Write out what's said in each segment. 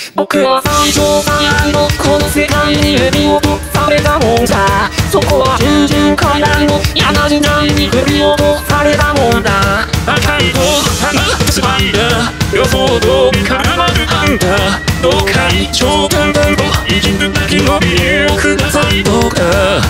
僕は最初からのこの世界に指をとされたもんだ。そこは従順からの嫌な時代に首をとされたもんだ。 赤いと放ったスパイダー、予想通りからまるあんた。どうか一応簡単といじるだけの理由をくださいどうか。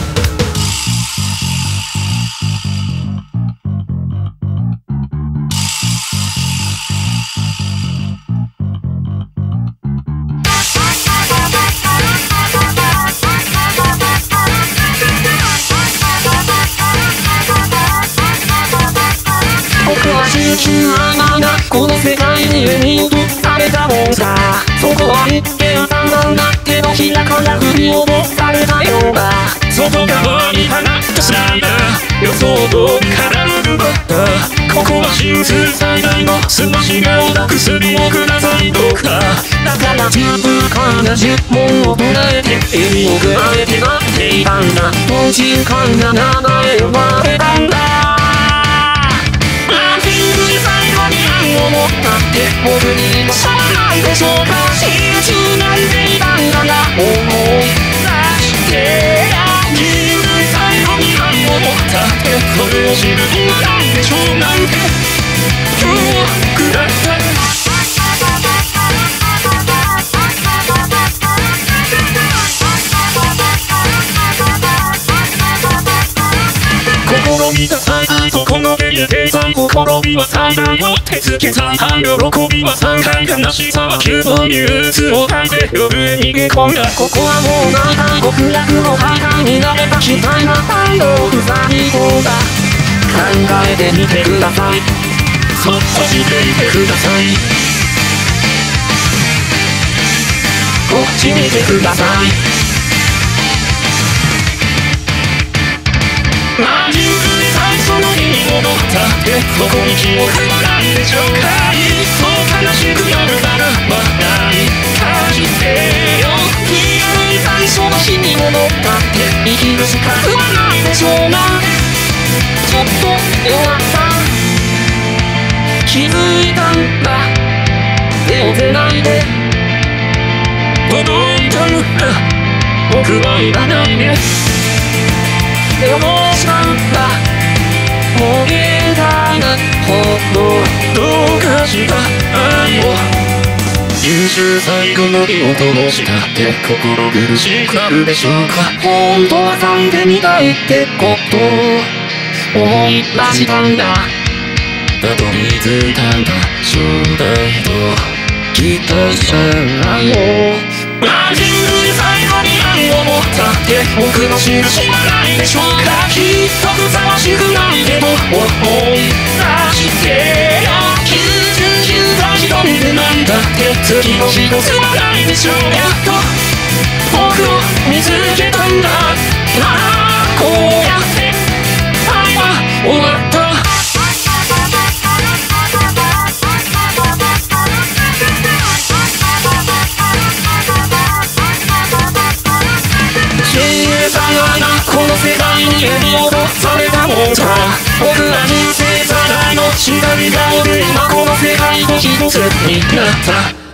僕は集中甘なこの世界に指をとされたもんさ。そこは一見散々な手のひらから首をとされたようだ。 外側に放ったスライダー、予想通りからのバッター。ここは真数最大のすまし顔の薬をくださいどうか。 だから10分間や10問を唱えて指をくわえて待っていたんだ。もう時間が名前呼ばれたんだ。思ったって僕にもしょうがないでしょうか。真実なんていたんだな思い出して自由最後に愛を持ったってそれを知る暇ないでしょうなんて今日ください。試みた最大とこの手で計算ほころびは最大を手つけた喜びは3回悲しさは9という鬱を書いて夜へ逃げ込んだ。ここはもうないか極楽の敗退になれた期待が太陽塞ぎ込んだ。考えてみてください、そっとしていてください、こっち見てください。真人類最初の日に戻ったってそこに記憶はないでしょうか。そう悲しくなるならばない感じてよ。人類最初の日に戻ったって生きる資格はないでしょうな。ちょっと弱さ気づいたんだ。手を出ないで届いたんだ。僕はいらないね。でももうしまったもう言えないほどどうかした愛を優秀最後の日を灯したって心苦しくなるでしょうか。本当は咲いてみたいってこと思い出したんだ。たどり着いたんだ正体ときっとした愛を。人類最後に愛を持ったって僕の印はないでしょうか。きっとふさわしくないけど思い出してよ。99が一人でなんだって次の一つはないでしょう。やっと僕を見つけたんだ。こうやって愛は終わった。この世界に指をとされたもんさ。僕は人生最大の縛りがおる今この世界と一つになった。